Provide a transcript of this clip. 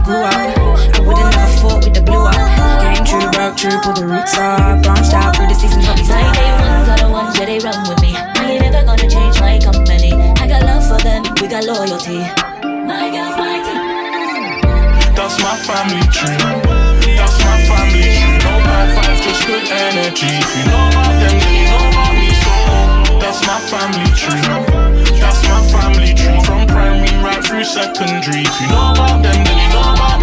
grew up. I would've never fought with the blue up. Came true, broke true, pulled the roots up. Branched out through the seasons of these. My day ones are the ones, yeah, they run with me. I ain't never gonna change my company. I got love for them, we got loyalty. My girls, my team. That's my family tree. That's my family tree. No bad vibes, just good energy. If you know about them, then you know about me. So that's my family tree. That's my family tree. From primary right through secondary. If you know about them, then you know about me.